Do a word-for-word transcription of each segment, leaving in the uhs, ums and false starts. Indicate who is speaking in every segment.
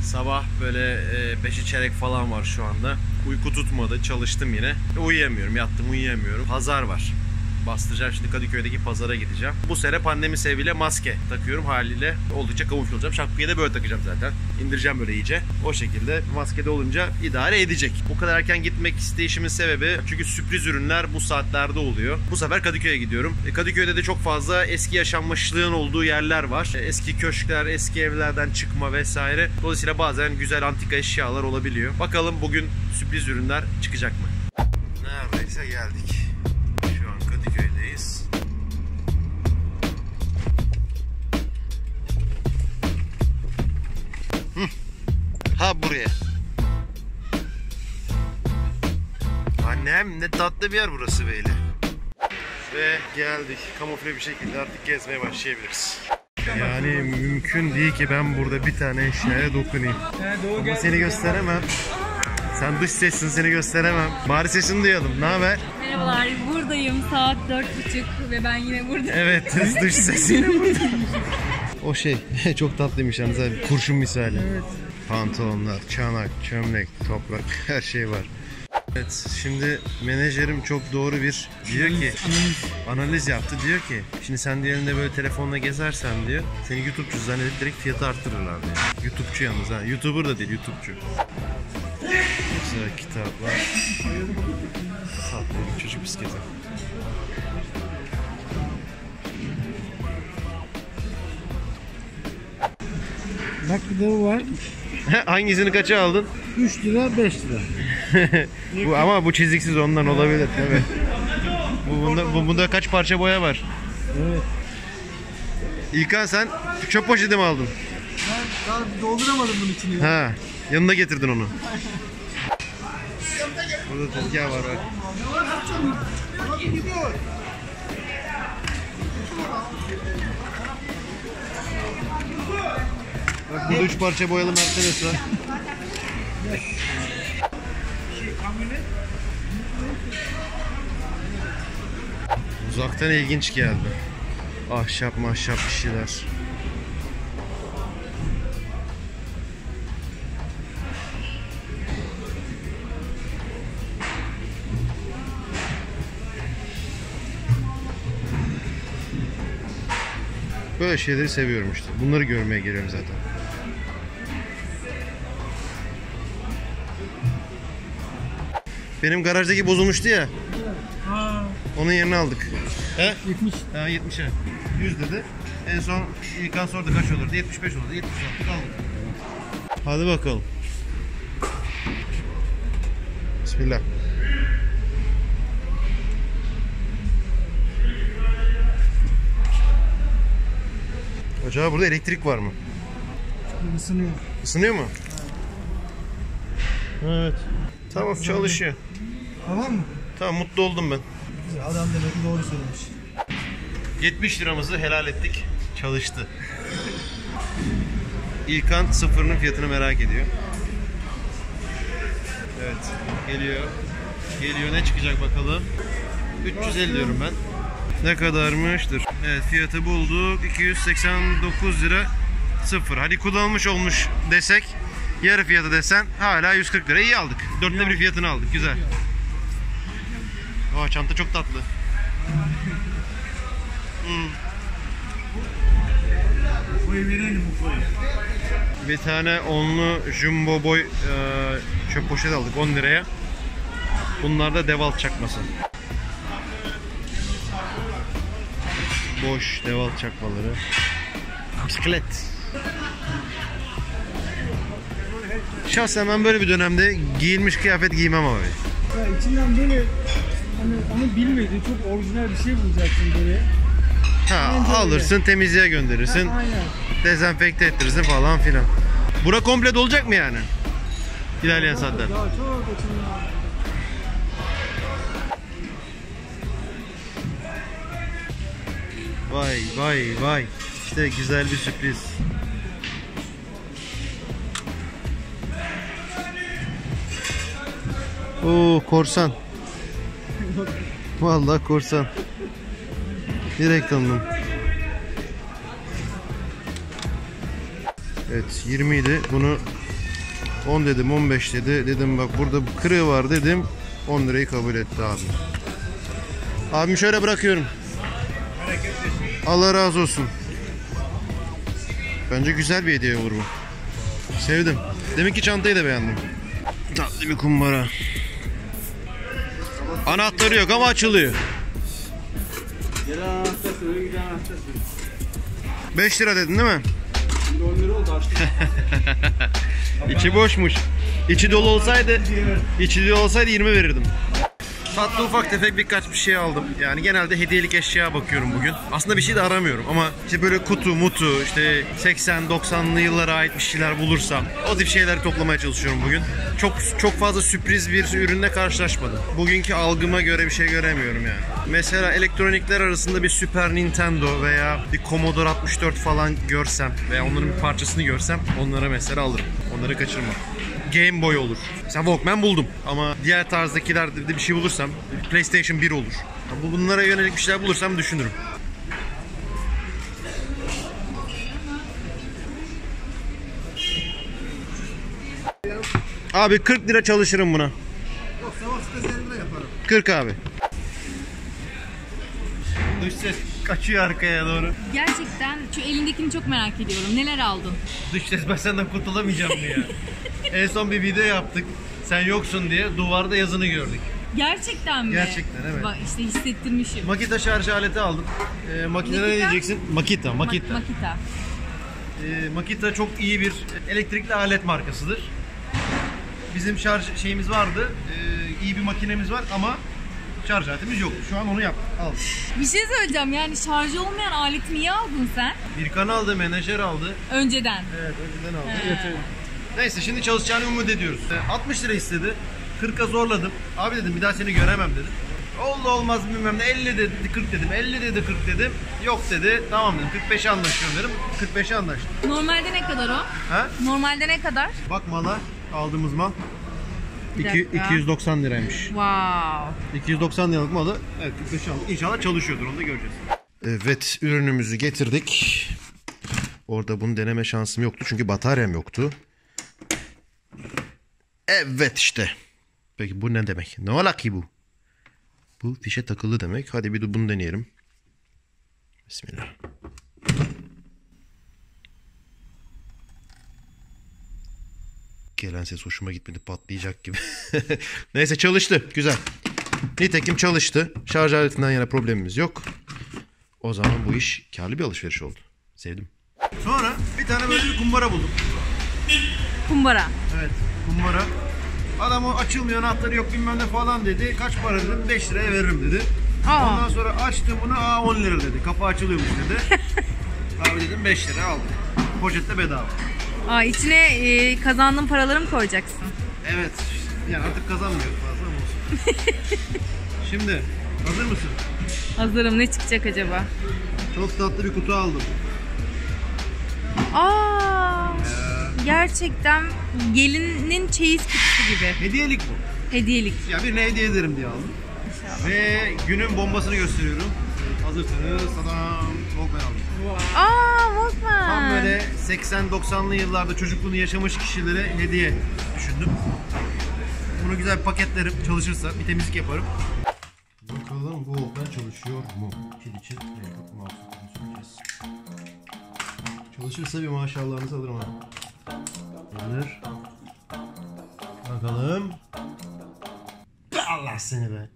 Speaker 1: Sabah böyle beşi çeyrek falan var şu anda. Uyku tutmadı, çalıştım yine. Uyuyamıyorum, yattım uyuyamıyorum. Pazar var. Bastıracağım şimdi, Kadıköy'deki pazara gideceğim. Bu sene pandemi sebebiyle maske takıyorum, haliyle oldukça kavuşlu olacağım. Şapkayı da böyle takacağım zaten. İndireceğim böyle iyice. O şekilde maskede olunca idare edecek. Bu kadar erken gitmek isteyişimin sebebi çünkü sürpriz ürünler bu saatlerde oluyor. Bu sefer Kadıköy'e gidiyorum. E, Kadıköy'de de çok fazla eski yaşanmışlığın olduğu yerler var. E, eski köşkler, eski evlerden çıkma vesaire. Dolayısıyla bazen güzel antika eşyalar olabiliyor. Bakalım bugün sürpriz ürünler çıkacak mı? Neredeyse geldik. Kadıköy'deyiz. Hı. Ha buraya. Annem ne tatlı bir yer burası böyle. Ve geldik. Kamufle bir şekilde artık gezmeye başlayabiliriz. Yani mümkün değil ki ben burada bir tane eşyaya dokunayım. Ama seni gösteremem. Sen dış sessin, seni gösteremem. Bari sesini duyalım. Ne haber?
Speaker 2: Merhabalar, buradayım. Saat dört buçuk ve ben yine buradayım.
Speaker 1: Evet, dış ses yine burada. O şey, çok tatlıymış yalnız abi. Kurşun misali. Evet. Pantolonlar, çanak, çömlek, toprak, her şey var. Evet, şimdi menajerim çok doğru bir diyor ki, analiz, analiz yaptı. Diyor ki, şimdi sen diyor elinde böyle telefonla gezersen diyor, seni YouTube'cu zannedip direkt fiyatı arttırırlar diyor. YouTube'cu yalnız ha, YouTuber da değil, YouTube'cu. Güzel kitaplar. Tatlı bir çocuk bisikleti.
Speaker 3: Bak bir de bu var.
Speaker 1: Hangisini kaça aldın?
Speaker 3: üç lira beş lira.
Speaker 1: Bu ama bu çiziksiz ondan olabilir tabii. Bu bunda, bu, bunda kaç parça boya var?
Speaker 3: Evet.
Speaker 1: İlkan sen çöp poşeti mi aldın?
Speaker 3: Ben daha dolduramadım bunun içini.
Speaker 1: Ha, yanında getirdin onu. Burada tezgah var bak. Bak burada üç parça boyalı Mercedes var. Uzaktan ilginç geldi. Ahşap mahşap bir şeyler. Böyle şeyleri seviyorum işte. Bunları görmeye geliyorum zaten. Benim garajdaki bozulmuştu ya.
Speaker 3: Ha.
Speaker 1: Onun yerini aldık. He?
Speaker 3: yetmiş.
Speaker 1: Ha yetmişe. yüz dedi. En son İlkan sordu kaç olurdu? yetmiş beş olurdu. yetmiş aldık aldık. Hadi bakalım. Bismillah. Acaba burada elektrik var mı?
Speaker 3: Isınıyor.
Speaker 1: Isınıyor mu? Evet. Tamam, çalışıyor.
Speaker 3: Tamam mı?
Speaker 1: Tamam, mutlu oldum ben.
Speaker 3: Güzel, adam demek ki doğru söylemiş.
Speaker 1: yetmiş liramızı helal ettik. Çalıştı. İlkan sıfırının fiyatını merak ediyor. Evet, geliyor. Geliyor, ne çıkacak bakalım. üç yüz elli diyorum ben. Ne kadarmıştır? Evet, fiyatı bulduk. iki yüz seksen dokuz lira sıfır. Hadi kullanılmış olmuş desek, yarı fiyatı desen hala yüz kırk lira. İyi aldık. Dörtte bir fiyatını aldık. Güzel. Aa, çanta çok tatlı. Hmm.
Speaker 3: Boyu verelim bu boyu.
Speaker 1: Bir tane onlu jumbo boy e, çöp poşet aldık on liraya. Bunlar da Dewalt çakması. Boş Dewalt çakmaları. Bisiklet. Şahsen ben böyle bir dönemde giyilmiş kıyafet giymem abi.
Speaker 3: Ya içinden böyle hani onu bilmediğin çok orijinal bir şey bulacaksın böyle.
Speaker 1: Ha,
Speaker 3: Bence
Speaker 1: alırsın
Speaker 3: öyle.
Speaker 1: temizliğe gönderirsin.
Speaker 3: Ha, aynen.
Speaker 1: Dezenfekte ettirirsin falan filan. Bura komple dolacak mı yani? İlerleyen saatler.
Speaker 3: Ya çok içinden.
Speaker 1: Vay vay vay. İşte güzel bir sürpriz. Oo, korsan. Vallahi korsan. Direkt tanıdım. Evet, yirmi idi. Bunu on dedim, on beş dedi. Dedim bak burada kırığı var dedim. on lirayı kabul etti abi. Abim şöyle bırakıyorum. Allah razı olsun. Bence güzel bir hediye olur bu. Sevdim. Demek ki çantayı da beğendim. Tatlı bir kumbara. Anahtarı yok ama açılıyor. beş lira dedin değil mi?
Speaker 3: on lira oldu açtım.
Speaker 1: İçi boşmuş. İçi dolu olsaydı, içi dolu olsaydı yirmi verirdim. Tatlı ufak tefek birkaç bir şey aldım. Yani genelde hediyelik eşya bakıyorum bugün. Aslında bir şey de aramıyorum ama işte böyle kutu, mutu, işte seksen doksanlı yıllara ait bir şeyler bulursam o tip şeyleri toplamaya çalışıyorum bugün. Çok çok fazla sürpriz bir ürünle karşılaşmadım. Bugünkü algıma göre bir şey göremiyorum yani. Mesela elektronikler arasında bir Super Nintendo veya bir Commodore altmış dört falan görsem veya onların bir parçasını görsem onlara mesela alırım. Onları kaçırmam. Game Boy olur. Mesela Walkman buldum ama diğer tarzdakilerde de bir şey bulursam PlayStation bir olur. Bunlara yönelik bir şeyler bulursam düşünürüm. Abi kırk lira çalışırım buna. kırk abi. Dış ses kaçıyor arkaya doğru.
Speaker 2: Gerçekten şu elindekini çok merak ediyorum. Neler aldın?
Speaker 1: Dış ses ben senden kurtulamayacağım mı ya? En son bir video yaptık. Sen yoksun diye duvarda yazını gördük.
Speaker 2: Gerçekten mi?
Speaker 1: Gerçekten, evet.
Speaker 2: Bak işte hissettirmişim.
Speaker 1: Makita şarj aleti aldım. Ee, makinene ne
Speaker 2: Makita?
Speaker 1: diyeceksin? Makita, Makita.
Speaker 2: Ma- Makita.
Speaker 1: Ee, Makita çok iyi bir elektrikli alet markasıdır. Bizim şarj şeyimiz vardı. Ee, iyi bir makinemiz var ama şarj aletimiz yoktu. Şu an onu yap. Al.
Speaker 2: Bir şey söyleyeceğim, yani şarjı olmayan aleti niye aldın sen?
Speaker 1: Birkan aldı, menajer aldı.
Speaker 2: Önceden.
Speaker 1: Evet, önceden aldı.
Speaker 2: He.
Speaker 1: Neyse şimdi çalışacağını umut ediyoruz. Ee, altmış lira istedi. kırka zorladım. Abi dedim bir daha seni göremem dedim. Oldu olmaz bilmem ne. elli dedi, kırk dedim. elli dedi, kırk dedim. Yok dedi. Tamam dedim. kırk beşe anlaşıyorum dedim. kırk beşe anlaştık.
Speaker 2: Normalde ne kadar o?
Speaker 1: Ha?
Speaker 2: Normalde ne kadar?
Speaker 1: Bak mala, aldığımız mal.
Speaker 2: Bir
Speaker 1: İki-
Speaker 2: dakika.
Speaker 1: iki yüz doksan liraymış.
Speaker 2: Wow.
Speaker 1: iki yüz doksan liralık malı. Evet, kırk beşe aldık. İnşallah çalışıyordur, onu da göreceğiz. Evet, ürünümüzü getirdik. Orada bunu deneme şansım yoktu çünkü bataryam yoktu. Evet işte. Peki bu ne demek? Ne ola ki bu? Bu fişe takılı demek. Hadi bir de bunu deneyelim. Bismillah. Gelen ses hoşuma gitmedi. Patlayacak gibi. Neyse çalıştı. Güzel. Nitekim çalıştı. Şarj aletinden yana problemimiz yok. O zaman bu iş karlı bir alışveriş oldu. Sevdim. Sonra bir tane böyle bir kumbara buldum.
Speaker 2: Kumbara.
Speaker 1: Evet, kumbara. Adam o açılmıyor, anahtarı yok bilmem ne falan dedi. Kaç para dedim? beş liraya veririm dedi.
Speaker 2: Aa.
Speaker 1: Ondan sonra açtım bunu, aa on lira dedi. Kapağı açılıyormuş dedi. Abi dedim beş liraya aldım. Poşette bedava.
Speaker 2: Aa, içine e, kazandığın paraları mı koyacaksın?
Speaker 1: Evet, yani artık kazanmıyoruz fazla ama olsun. Şimdi, hazır mısın?
Speaker 2: Hazırım. Ne çıkacak acaba?
Speaker 1: Çok tatlı bir kutu aldım.
Speaker 2: Aa, gerçekten gelinin çeyiz kutusu gibi.
Speaker 1: Hediyelik bu.
Speaker 2: Hediyelik.
Speaker 1: Ya birine hediye ederim diye aldım. Ve günün bombasını gösteriyorum. Hazırsanız, tadam, Walkman aldım.
Speaker 2: Aa, Walkman.
Speaker 1: Tam böyle seksen doksanlı yıllarda çocukluğunu yaşamış kişilere hediye düşündüm. Bunu güzel paketlerim, çalışırsa bir temizlik yaparım. Bakalım bu Walkman çalışıyor mu? Pil için çalışırsa bir maşallahınızı alırım ha. Alır. Bakalım. Allah seni be.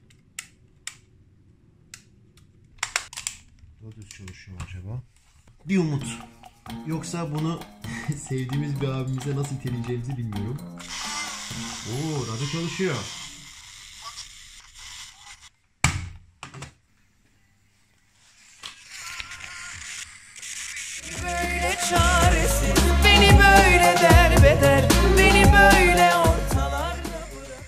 Speaker 1: Düz çalışıyor acaba? Bir umut. Yoksa bunu sevdiğimiz bir abimize nasıl iteleyeceğimizi bilmiyorum. Oo, radyo çalışıyor.
Speaker 4: Böyle çaresiz, beni böyle derbeder, beni böyle ortalarda bırak.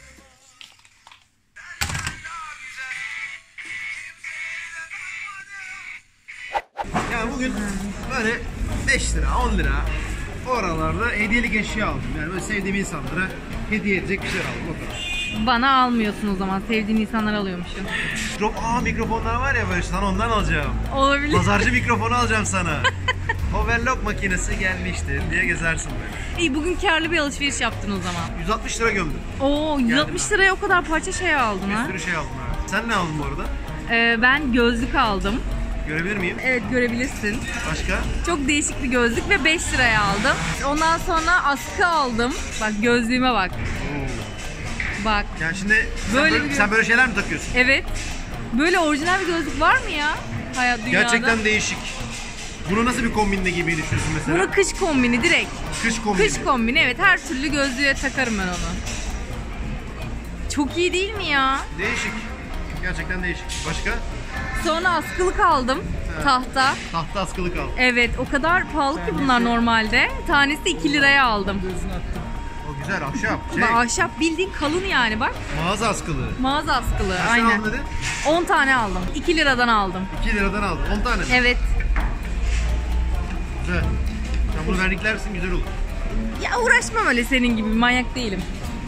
Speaker 1: Yani bugün böyle beş lira, on lira oralarda hediyelik eşya aldım. Yani böyle sevdiğim insanlara hediye edecek bir şey aldım o kadar.
Speaker 2: Bana almıyorsun o zaman. Sevdiğin insanlar alıyormuşum.
Speaker 1: Mikro Aa mikrofonlar var ya böyle sana ondan alacağım.
Speaker 2: Olabilir.
Speaker 1: Pazarcı mikrofonu alacağım sana. Overlock makinesi gelmiştir diye gezersin böyle.
Speaker 2: İyi, bugün karlı bir alışveriş yaptın o zaman.
Speaker 1: yüz altmış lira gömdüm.
Speaker 2: Oo, yüz altmış
Speaker 1: Geldim
Speaker 2: liraya o kadar parça şey aldın
Speaker 1: Bir
Speaker 2: ha.
Speaker 1: sürü şey aldım abi. Sen ne aldın bu arada?
Speaker 2: Ee, ben gözlük aldım.
Speaker 1: Görebilir miyim?
Speaker 2: Evet, görebilirsin.
Speaker 1: Başka?
Speaker 2: Çok değişik bir gözlük ve beş liraya aldım. Ondan sonra askı aldım. Bak gözlüğüme bak.
Speaker 1: Oo.
Speaker 2: Bak.
Speaker 1: Yani şimdi sen
Speaker 2: Böyle
Speaker 1: böyle,
Speaker 2: bir-
Speaker 1: sen böyle şeyler mi takıyorsun?
Speaker 2: Evet. Böyle orijinal bir gözlük var mı ya hayat dünyada?
Speaker 1: Gerçekten değişik. Bunu nasıl bir kombinle giymeyi düşünüyorsun mesela?
Speaker 2: Bunu kış kombini direkt.
Speaker 1: Kış kombini.
Speaker 2: Kış kombini, evet, her türlü gözlüğe takarım ben onu. Çok iyi değil mi ya?
Speaker 1: Değişik. Gerçekten değişik. Başka?
Speaker 2: Sonra askılık aldım. Tahta.
Speaker 1: Tahta askılık al.
Speaker 2: Evet, o kadar pahalı ki bunlar normalde. Tanesi iki liraya aldım.
Speaker 1: O güzel ahşap. Şey,
Speaker 2: Bak, ahşap bildiğin kalın yani bak.
Speaker 1: mağaza askılığı.
Speaker 2: Mağaza askılığı,
Speaker 1: Kaç
Speaker 2: aynen.
Speaker 1: tane aldın dedin?
Speaker 2: on tane aldım. iki liradan aldım.
Speaker 1: iki liradan aldın. on tane mi?
Speaker 2: Evet.
Speaker 1: Güzel. Sen bunu verniklersin, güzel olur.
Speaker 2: Ya uğraşmam öyle, senin gibi manyak değilim.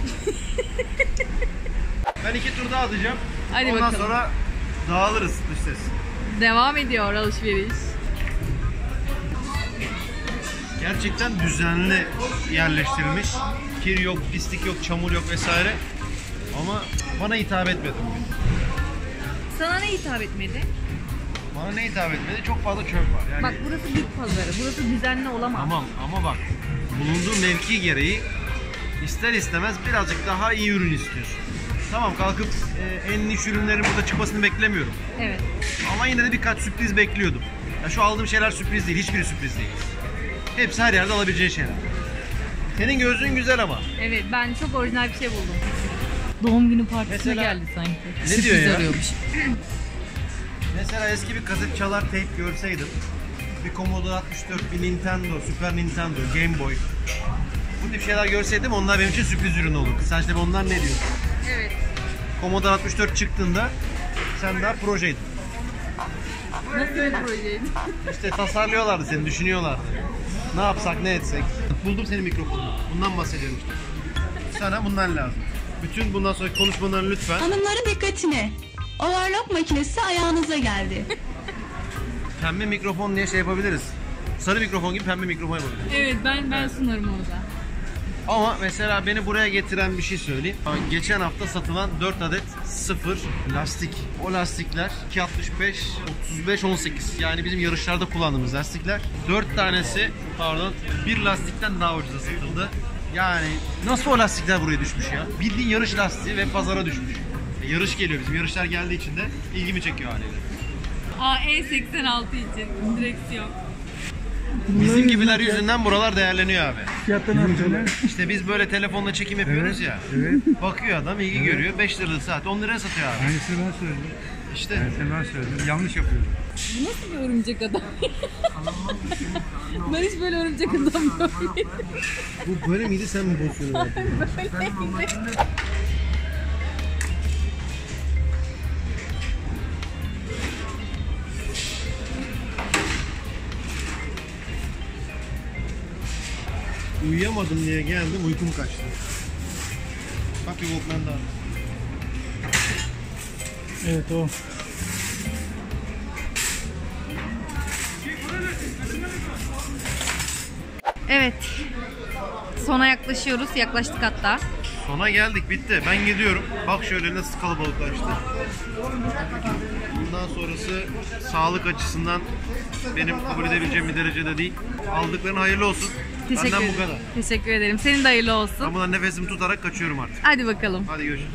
Speaker 1: Ben iki tur daha atacağım.
Speaker 2: Hadi
Speaker 1: Ondan
Speaker 2: bakalım.
Speaker 1: sonra dağılırız dış ses.
Speaker 2: Devam ediyor alışveriş.
Speaker 1: Gerçekten düzenli yerleştirilmiş. Kir yok, pislik yok, çamur yok vesaire. Ama bana hitap etmedi bugün.
Speaker 2: Sana ne hitap etmedi?
Speaker 1: Bana ne hitap etmedi? Çok fazla çöp var. Yani
Speaker 2: Bak, burası bit pazarı. Burası düzenli olamaz.
Speaker 1: Tamam ama bak, bulunduğu mevki gereği ister istemez birazcık daha iyi ürün istiyorsun. Tamam, kalkıp e, en niş ürünlerin burada çıkmasını beklemiyorum.
Speaker 2: Evet.
Speaker 1: Ama yine de birkaç sürpriz bekliyordum. Ya şu aldığım şeyler sürpriz değil, hiçbiri sürpriz değil. Hepsi her yerde alabileceğin şeyler. Senin gözlüğün güzel ama.
Speaker 2: Evet, ben çok orijinal bir şey buldum. Doğum günü partisine
Speaker 1: Mesela-
Speaker 2: geldi sanki.
Speaker 1: Ne
Speaker 2: Sürpriz
Speaker 1: diyor ya?
Speaker 2: arıyormuş.
Speaker 1: Mesela eski bir kaset çalar tape görseydim, bir Commodore altmış dört, bir Nintendo, Super Nintendo, Game Boy, bu tip şeyler görseydim onlar benim için sürpriz ürün olurdu. Sen işte onlar ne diyorsun?
Speaker 2: Evet.
Speaker 1: Commodore altmış dört çıktığında sen daha projeydin.
Speaker 2: Nasıl bir projeydi?
Speaker 1: İşte tasarlıyorlardı seni, düşünüyorlardı. Ne yapsak, ne etsek. Buldum senin mikrofonunu. Bundan bahsediyorum işte. Sana bundan lazım. Bütün bundan sonraki konuşmalarını lütfen
Speaker 5: Hanımların dikkatine. Overlock makinesi ayağınıza geldi.
Speaker 1: pembe mikrofon diye şey yapabiliriz. Sarı mikrofon gibi pembe mikrofon yapabiliriz.
Speaker 2: Evet, ben ben sunarım orada.
Speaker 1: Ama mesela beni buraya getiren bir şey söyleyeyim. Geçen hafta satılan dört adet sıfır lastik. O lastikler iki altmış beş, otuz beş, on sekiz. Yani bizim yarışlarda kullandığımız lastikler. dört tanesi, pardon, bir lastikten daha ucuza satıldı. Yani nasıl o lastikler buraya düşmüş ya? Bildiğin yarış lastiği ve pazara düşmüş. E, yarış geliyor, bizim yarışlar geldiği için de ilgimi çekiyor haliyle.
Speaker 2: A E seksen altı için direksiyon.
Speaker 1: Bizim gibiler yüzünden buralar değerleniyor abi.
Speaker 3: Fiyatlarını artırıyorlar.
Speaker 1: İşte biz böyle telefonla çekim yapıyoruz ya.
Speaker 3: Evet.
Speaker 1: Bakıyor adam, ilgi görüyor. beş liralık saat on liraya satıyor abi.
Speaker 3: Aynısını ben söyledim.
Speaker 1: İşte
Speaker 3: Aynısını ben söyledim. Yanlış yapıyordum.
Speaker 2: Bu nasıl bir örümcek adam? Ben hiç böyle örümcek adam görmedim.
Speaker 1: bu böyle miydi, sen mi bozuyorsun? Uyuyamadım diye geldim, uykum kaçtı. Bak bir Walkman daha.
Speaker 3: Evet o.
Speaker 2: Evet. Sona yaklaşıyoruz. Yaklaştık hatta.
Speaker 1: Sona geldik, bitti. Ben gidiyorum. Bak şöyle nasıl kalabalıklaştı. Bundan sonrası sağlık açısından benim kabul edebileceğim bir derecede değil. Aldıkların hayırlı olsun.
Speaker 2: Teşekkür
Speaker 1: Benden
Speaker 2: ederim.
Speaker 1: bu kadar.
Speaker 2: Teşekkür ederim. Senin de hayırlı olsun.
Speaker 1: Ben buradan nefesimi tutarak kaçıyorum artık.
Speaker 2: Hadi bakalım.
Speaker 1: Hadi görüşürüz.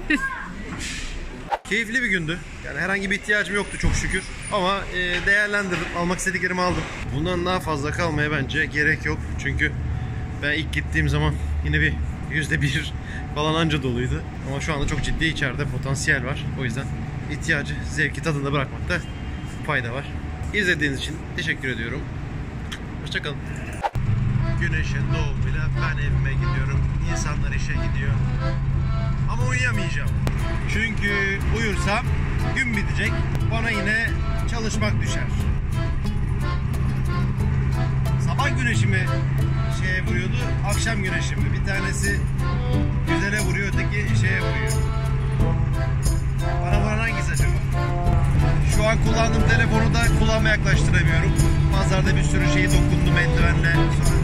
Speaker 1: Keyifli bir gündü. Yani herhangi bir ihtiyacım yoktu çok şükür. Ama e, değerlendirdim. Almak istediklerimi aldım. Bundan daha fazla kalmaya bence gerek yok. Çünkü ben ilk gittiğim zaman yine bir yüzde bir falan anca doluydu. Ama şu anda çok ciddi içeride potansiyel var. O yüzden ihtiyacı zevki tadında bırakmakta fayda var. İzlediğiniz için teşekkür ediyorum. Hoşçakalın. Güneşin doğumuyla ben evime gidiyorum. İnsanlar işe gidiyor. Ama uyuyamayacağım. Çünkü uyursam gün bitecek. Bana yine çalışmak düşer. Sabah güneşi mi şeye vuruyordu, akşam güneşi mi? Bir tanesi güzele vuruyor, öteki şeye vuruyor. Bana vuran hangisi acaba? Şu an an kullandığım telefonu da kulağıma yaklaştıramıyorum. Pazarda bir sürü şeyi dokundum eldivenle. Sonra